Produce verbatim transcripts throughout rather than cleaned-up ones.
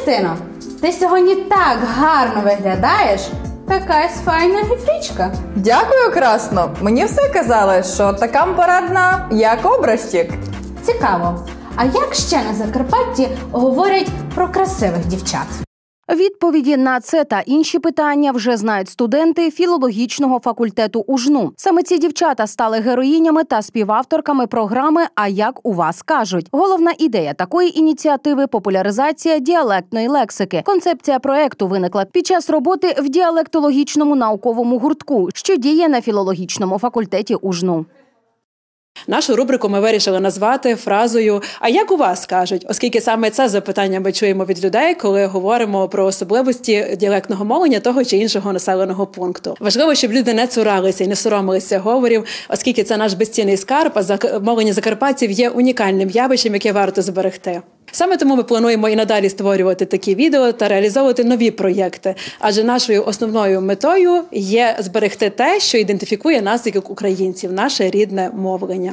Христино, ти сьогодні так гарно виглядаєш. Така файна гіфрічка. Дякую, красно. Мені все казали, що така парадна, як образчик. Цікаво. А як ще на Закарпатті говорять про красивих дівчат? Відповіді на це та інші питання вже знають студенти філологічного факультету УЖНУ. Саме ці дівчата стали героїнями та співавторками програми «А як у вас кажуть?». Головна ідея такої ініціативи – популяризація діалектної лексики. Концепція проекту виникла під час роботи в діалектологічному науковому гуртку, що діє на філологічному факультеті УЖНУ. Нашу рубрику ми вирішили назвати фразою «А як у вас кажуть?», оскільки саме це запитання ми чуємо від людей, коли говоримо про особливості діалектного мовлення того чи іншого населеного пункту. Важливо, щоб люди не цуралися і не соромилися говорів, оскільки це наш безцінний скарб, а мовлення закарпатців є унікальним явищем, яке варто зберегти. Саме тому ми плануємо і надалі створювати такі відео та реалізовувати нові проєкти, адже нашою основною метою є зберегти те, що ідентифікує нас як українців, наше рідне мовлення.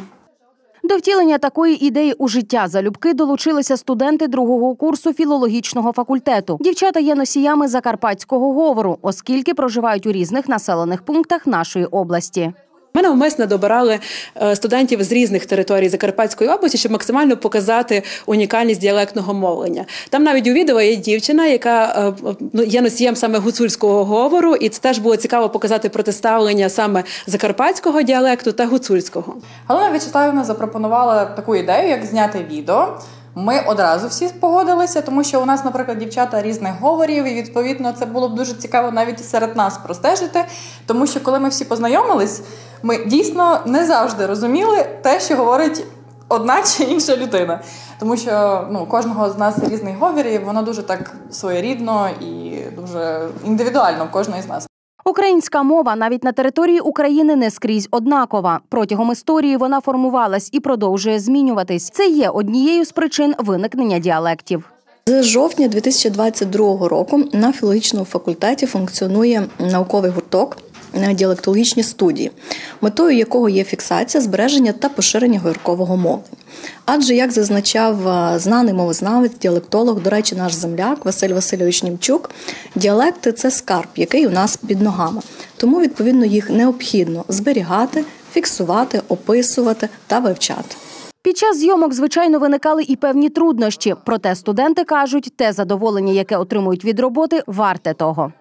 До втілення такої ідеї у життя залюбки долучилися студенти другого курсу філологічного факультету. Дівчата є носіями закарпатського говору, оскільки проживають у різних населених пунктах нашої області. Ми навмисно добирали студентів з різних територій Закарпатської області, щоб максимально показати унікальність діалектного мовлення. Там навіть у відео є дівчина, яка є носієм саме гуцульського говору, і це теж було цікаво показати протиставлення саме закарпатського діалекту та гуцульського. Галина В'ячеславівна запропонувала таку ідею, як зняти відео. Ми одразу всі погодилися, тому що у нас, наприклад, дівчата різних говорів, і, відповідно, це було б дуже цікаво навіть серед нас простежити, тому що, коли ми всі познайомились, ми дійсно не завжди розуміли те, що говорить одна чи інша людина. Тому що ну, кожного з нас різний говор, і воно дуже так своєрідно і дуже індивідуально в кожної з нас. Українська мова навіть на території України не скрізь однакова. Протягом історії вона формувалась і продовжує змінюватись. Це є однією з причин виникнення діалектів. З жовтня дві тисячі двадцять другого року на філологічному факультеті функціонує науковий гурток «Діалектологічні студії», метою якого є фіксація, збереження та поширення говоркового мовлення. Адже, як зазначав знаний мовознавець, діалектолог, до речі, наш земляк Василь Васильович Німчук, діалекти – це скарб, який у нас під ногами. Тому, відповідно, їх необхідно зберігати, фіксувати, описувати та вивчати. Під час зйомок, звичайно, виникали і певні труднощі. Проте студенти кажуть, те задоволення, яке отримують від роботи, варте того.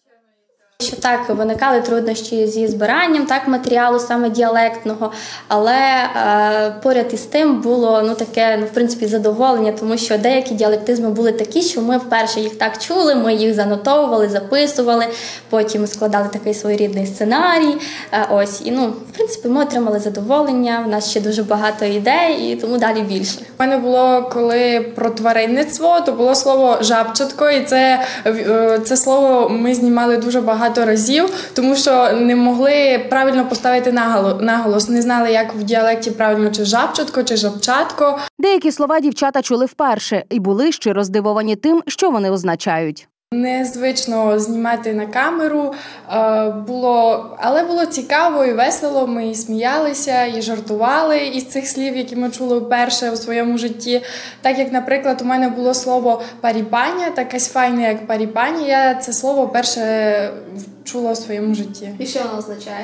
Що так, виникали труднощі зі збиранням так, матеріалу саме діалектного, але е, поряд із тим було ну, таке, ну, в принципі, задоволення, тому що деякі діалектизми були такі, що ми вперше їх так чули, ми їх занотовували, записували, потім складали такий своєрідний сценарій. Е, ось, і, ну, в принципі, ми отримали задоволення, в нас ще дуже багато ідей, і тому далі більше. У мене було, коли про тваринництво, то було слово «жабчатко», і це, це слово ми знімали дуже багато разів, тому що не могли правильно поставити наголос, не знали, як в діалекті правильно, чи жабчатко, чи жабчатко. Деякі слова дівчата чули вперше і були щиро здивовані тим, що вони означають. Незвично знімати на камеру, було, але було цікаво і весело, ми і сміялися, і жартували із цих слів, які ми чули вперше у своєму житті. Так як, наприклад, у мене було слово «паріпання», такась файна, як «паріпання», я це слово вперше чула у своєму житті. І що воно означає?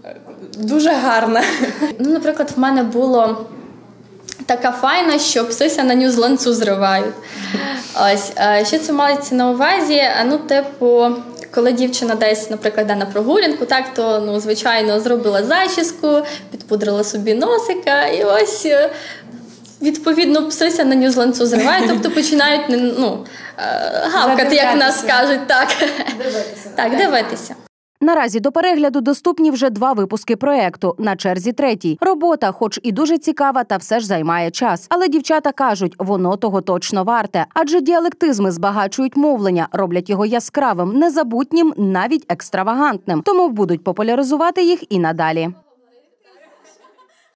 Дуже гарно. Ну, наприклад, в мене було така файна, що псися на ню з ланцу зривають. Ось, що це мається на увазі? Ну, типу, коли дівчина десь, наприклад, йде на прогулянку, так, то, ну, звичайно, зробила зачіску, підпудрила собі носика, і ось, відповідно, псися на ню з ланцу зривають, тобто починають, ну, гавкати, як в нас кажуть, так. Дивитися. Так, дивитися. Наразі до перегляду доступні вже два випуски проєкту, на черзі третій. Робота, хоч і дуже цікава, та все ж займає час. Але дівчата кажуть, воно того точно варте. Адже діалектизми збагачують мовлення, роблять його яскравим, незабутнім, навіть екстравагантним. Тому будуть популяризувати їх і надалі.